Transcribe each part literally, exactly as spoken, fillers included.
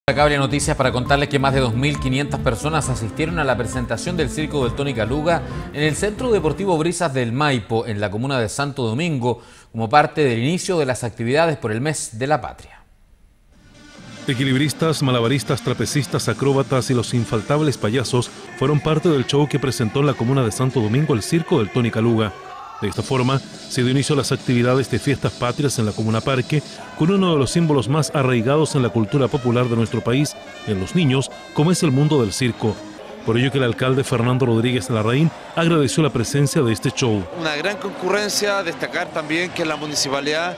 Destacable noticias para contarles que más de dos mil quinientas personas asistieron a la presentación del Circo del Tony Caluga en el Centro Deportivo Brisas del Maipo, en la comuna de Santo Domingo, como parte del inicio de las actividades por el mes de la patria. Equilibristas, malabaristas, trapecistas, acróbatas y los infaltables payasos fueron parte del show que presentó en la comuna de Santo Domingo el Circo del Tony Caluga. De esta forma, se dio inicio a las actividades de fiestas patrias en la Comuna Parque, con uno de los símbolos más arraigados en la cultura popular de nuestro país, en los niños, como es el mundo del circo. Por ello que el alcalde Fernando Rodríguez Larraín agradeció la presencia de este show. Una gran concurrencia, destacar también que la municipalidad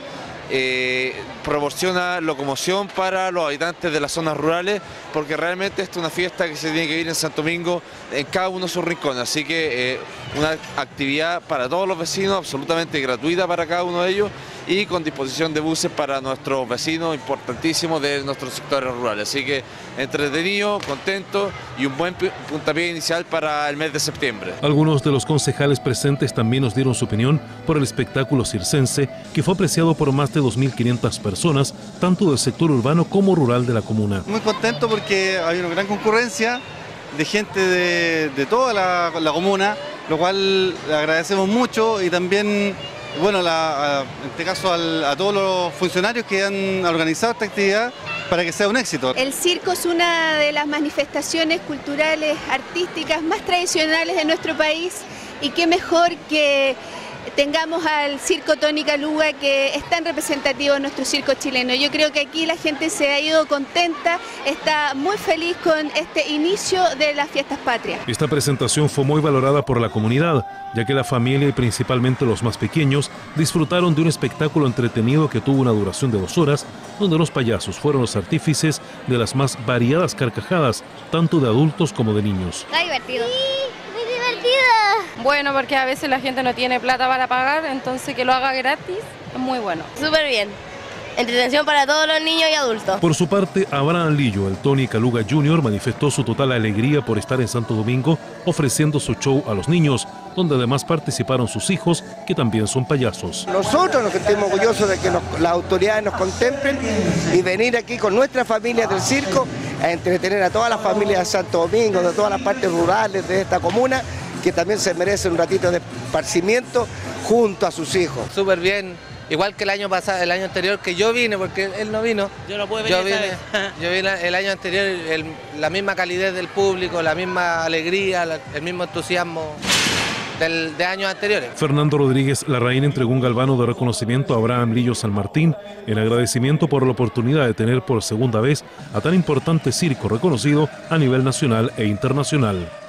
eh, proporciona locomoción para los habitantes de las zonas rurales, porque realmente esta es una fiesta que se tiene que vivir en Santo Domingo en cada uno de sus rincones, así que eh, una actividad para todos los vecinos, absolutamente gratuita para cada uno de ellos y con disposición de buses para nuestros vecinos importantísimos de nuestros sectores rurales. Así que entretenido, contento y un buen puntapié inicial para el mes de septiembre. Algunos de los concejales presentes también nos dieron su opinión por el espectáculo circense, que fue apreciado por más de dos mil quinientas personas, tanto del sector urbano como rural de la comuna. Muy contento porque hay una gran concurrencia de gente de, de toda la, la comuna, lo cual le agradecemos mucho, y también, bueno, la, a, en este caso al, a todos los funcionarios que han organizado esta actividad para que sea un éxito. El circo es una de las manifestaciones culturales, artísticas más tradicionales de nuestro país, y qué mejor que tengamos al Circo Tony Caluga, que es tan representativo de nuestro circo chileno. Yo creo que aquí la gente se ha ido contenta, está muy feliz con este inicio de las fiestas patrias. Esta presentación fue muy valorada por la comunidad, ya que la familia y principalmente los más pequeños disfrutaron de un espectáculo entretenido que tuvo una duración de dos horas, donde los payasos fueron los artífices de las más variadas carcajadas, tanto de adultos como de niños. Está divertido. Sí, muy divertido. Bueno, porque a veces la gente no tiene plata para pagar, entonces que lo haga gratis es muy bueno. Súper bien. Entretención para todos los niños y adultos. Por su parte, Abraham Lillo, el Tony Caluga junior, manifestó su total alegría por estar en Santo Domingo ofreciendo su show a los niños, donde además participaron sus hijos, que también son payasos. Nosotros nos sentimos orgullosos de que nos, las autoridades nos contemplen y venir aquí con nuestra familia del circo a entretener a todas las familias de Santo Domingo, de todas las partes rurales de esta comuna, que también se merece un ratito de esparcimiento junto a sus hijos. Súper bien, igual que el año pasado, el año anterior que yo vine, porque él no vino. Yo no pude venir. Yo vine, yo vine el año anterior, el, la misma calidez del público, la misma alegría, la, el mismo entusiasmo del, de años anteriores. Fernando Rodríguez Larraín entregó un galvano de reconocimiento a Abraham Lillo San Martín en agradecimiento por la oportunidad de tener por segunda vez a tan importante circo reconocido a nivel nacional e internacional.